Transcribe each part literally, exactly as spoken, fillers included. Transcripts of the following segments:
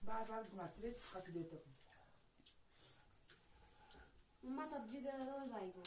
बार बार घुमाते रहे काफी देर तक। मम्मा सब्जी दे दो भाई को।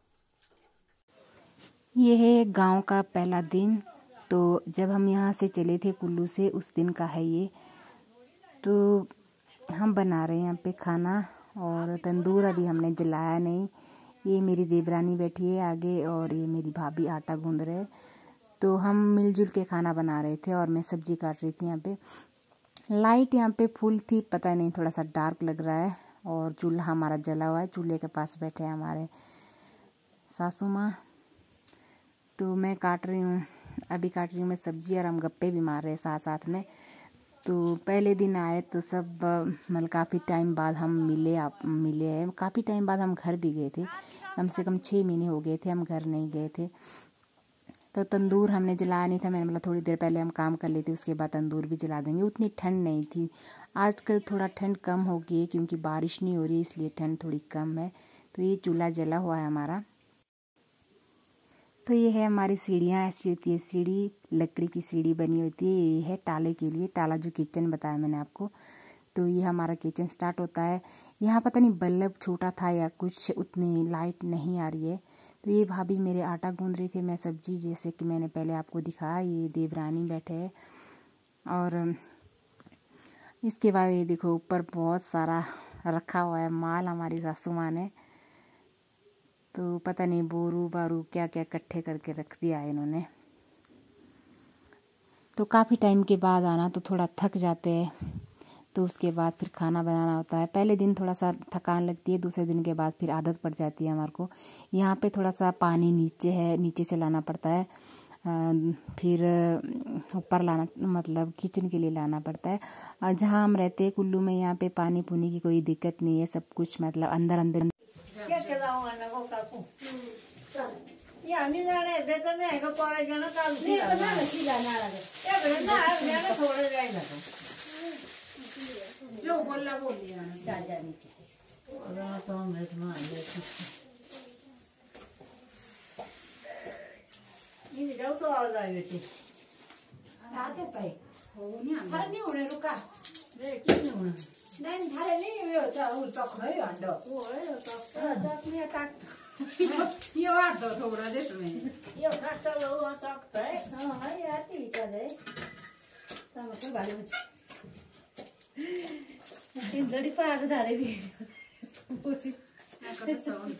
ये है गांव का पहला दिन। तो जब हम यहाँ से चले थे कुल्लू से, उस दिन का है ये। तो हम बना रहे हैं यहाँ पे खाना, और तंदूर अभी हमने जलाया नहीं। ये मेरी देवरानी बैठी है आगे, और ये मेरी भाभी आटा गूंद रहे। तो हम मिलजुल के खाना बना रहे थे, और मैं सब्जी काट रही थी यहाँ पे। लाइट यहाँ पे फुल थी, पता नहीं थोड़ा सा डार्क लग रहा है। और चूल्हा हमारा जला हुआ है, चूल्हे के पास बैठे हैं हमारे सासू माँ। तो मैं काट रही हूँ, अभी काट रही हूँ मैं सब्जी, और हम गप्पे भी मार रहे हैं साथ साथ में। तो पहले दिन आए तो सब मतलब काफ़ी टाइम बाद हम मिले आप मिले हैं काफ़ी टाइम बाद हम घर भी गए थे। कम से कम छः महीने हो गए थे हम घर नहीं गए थे। तो तंदूर हमने जलाया नहीं था, मैंने बोला थोड़ी देर पहले हम काम कर लेते, उसके बाद तंदूर भी जला देंगे। उतनी ठंड नहीं थी, आजकल थोड़ा ठंड कम हो गई है क्योंकि बारिश नहीं हो रही, इसलिए ठंड थोड़ी कम है। तो ये चूल्हा जला हुआ है हमारा। तो ये है हमारी सीढ़ियाँ, ऐसी होती है सीढ़ी, लकड़ी की सीढ़ी बनी होती है। ये है टाले के लिए, टाला जो किचन बताया मैंने आपको। तो ये हमारा किचन स्टार्ट होता है। यहाँ पता नहीं बल्ब छोटा था या कुछ, उतनी लाइट नहीं आ रही है। तो ये भाभी मेरे आटा गूंद रही थी, मैं सब्जी, जैसे कि मैंने पहले आपको दिखाया। ये देवरानी बैठे हैं, और इसके बाद ये देखो ऊपर बहुत सारा रखा हुआ है माल हमारी सासू माँ ने। तो पता नहीं बोरू बारू क्या क्या इकट्ठे करके रख दिया है इन्होंने। तो काफ़ी टाइम के बाद आना तो थोड़ा थक जाते हैं, तो उसके बाद फिर खाना बनाना होता है। पहले दिन थोड़ा सा थकान लगती है, दूसरे दिन के बाद फिर आदत पड़ जाती है हमारे को। यहाँ पे थोड़ा सा पानी नीचे है, नीचे से लाना पड़ता है, फिर ऊपर लाना, मतलब किचन के लिए लाना पड़ता है। और जहाँ हम रहते हैं कुल्लू में, यहाँ पे पानी पुनी की कोई दिक्कत नहीं है, सब कुछ मतलब अंदर अंदर। जो बोलना बोल लिया जा जा नीचे। तो मैं तुम्हारे ये जाओ तो आ जाए बेटी। आते पे हो नहीं आ नहीं होने रुका देख किसने होना नहीं धारे नहीं ये होता वो तक नहीं अंडा वो है तो तक नहीं तक ये आ तो थोड़ा दे तुम्हें ये खा चलो वो तक है। हां है आती क्या दे तब तो बाली इन दड़ी पार धारे भी ना कब साउंड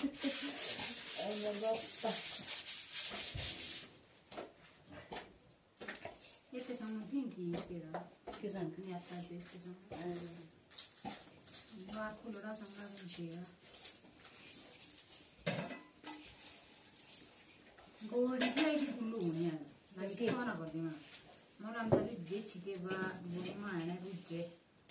ये तो साउंड पिंकी केरा किसान ने आता है किसान बात को लोड़ा संगा बंशिया गोड़ी के ही कुल्लू ने लगे खाना कर दिया मोरा हम तभी जे छिके बा बोली मां है ना रुजे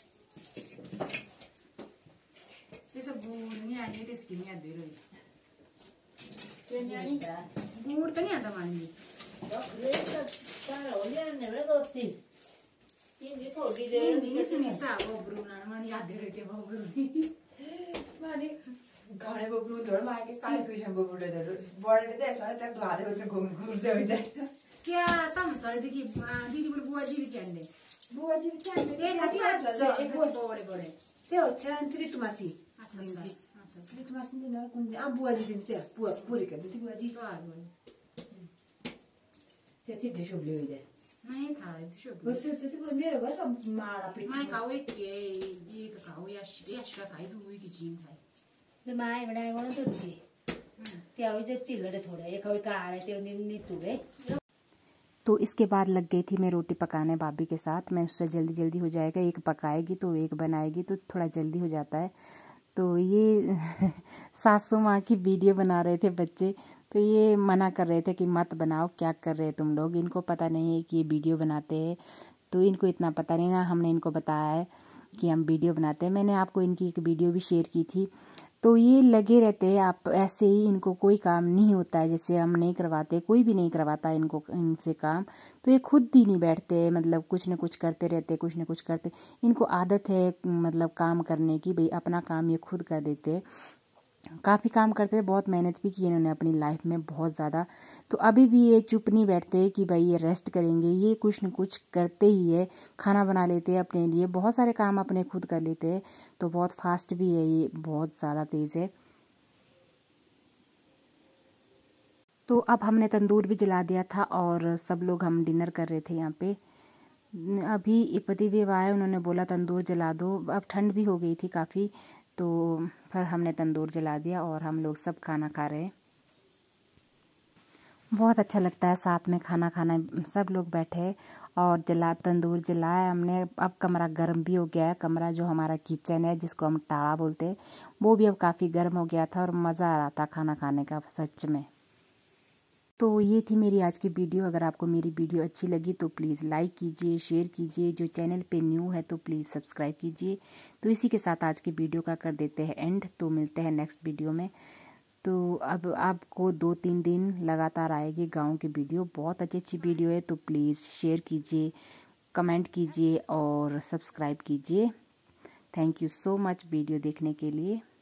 ये सब गुड़ नहीं आने के इसकी नहीं आदे रही ये नहीं गुड़ तो नहीं आता मानी तो ले तो सारा हो गया ने वे दोस्ती ये नहीं थोड़ी देर नहीं से नहीं था वो ब्रूना मानी आदे रहे के वो ब्रूनी मानी गाने बबलू धोड़ मार के काले कृष्ण बबलू दे बड़े दे सारे तक घारे होते घूम घूम दे दे क्या तम सारे देखी दीदी बोल बुआ जी भी कहने बुआ जी भी कहने ये हती आज एक बोल बड़े बड़े ते अच्छा अंतरिक्ष मासी अच्छा अच्छा अच्छा अंतरिक्ष मासी ने ना कौन आ बुआ जी दिन ते बुआ पूरी कर दी बुआ जी का ते थी देशो ले दे नहीं था देशो वो से से तो मेरे बस मारा पिट मैं कावे के ये का कावे या या का खाई तो हुई की जीन खाई ते माय बनाए कोण तो ती ते आवे जे चिल्लड़े थोड़े एक कोई काळे ते नी तुवे। तो इसके बाद लग गई थी मैं रोटी पकाने भाभी के साथ। मैं उससे जल्दी जल्दी हो जाएगा, एक पकाएगी तो एक बनाएगी, तो थोड़ा जल्दी हो जाता है। तो ये सासू माँ की वीडियो बना रहे थे बच्चे, तो ये मना कर रहे थे कि मत बनाओ, क्या कर रहे तुम लोग। इनको पता नहीं है कि ये वीडियो बनाते हैं, तो इनको इतना पता नहीं ना, हमने इनको बताया है कि हम वीडियो बनाते हैं। मैंने आपको इनकी एक वीडियो भी शेयर की थी। तो ये लगे रहते हैं आप ऐसे ही, इनको कोई काम नहीं होता है, जैसे हम नहीं करवाते, कोई भी नहीं करवाता इनको इनसे काम। तो ये खुद ही नहीं बैठते, मतलब कुछ न कुछ करते रहते, कुछ न कुछ करते। इनको आदत है मतलब काम करने की, भाई अपना काम ये खुद कर देते। काफ़ी काम करते हैं, बहुत मेहनत भी की इन्होंने अपनी लाइफ में बहुत ज़्यादा। तो अभी भी ये चुप नहीं बैठते कि भाई ये रेस्ट करेंगे, ये कुछ न कुछ करते ही है। खाना बना लेते हैं अपने लिए, बहुत सारे काम अपने खुद कर लेते हैं। तो बहुत फास्ट भी है, ये बहुत ज़्यादा तेज़ है। तो अब हमने तंदूर भी जला दिया था और सब लोग हम डिनर कर रहे थे यहाँ पे। अभी पतिदेव आए, उन्होंने बोला तंदूर जला दो। अब ठंड भी हो गई थी काफ़ी, तो फिर हमने तंदूर जला दिया और हम लोग सब खाना खा रहे हैं। बहुत अच्छा लगता है साथ में खाना खाना, सब लोग बैठे और जला तंदूर जलाया हमने। अब कमरा गर्म भी हो गया है। कमरा जो हमारा किचन है, जिसको हम टाड़ा बोलते हैं, वो भी अब काफ़ी गर्म हो गया था और मज़ा आ रहा था खाना खाने का सच में। तो ये थी मेरी आज की वीडियो। अगर आपको मेरी वीडियो अच्छी लगी तो प्लीज़ लाइक कीजिए, शेयर कीजिए। जो चैनल पे न्यू है तो प्लीज़ सब्सक्राइब कीजिए। तो इसी के साथ आज की वीडियो का कर देते हैं एंड। तो मिलते हैं नेक्स्ट वीडियो में। तो अब आपको दो तीन दिन लगातार आएगी गाँव की वीडियो, बहुत अच्छी अच्छी वीडियो है। तो प्लीज़ शेयर कीजिए, कमेंट कीजिए और सब्सक्राइब कीजिए। Thank you so much video देखने के लिए।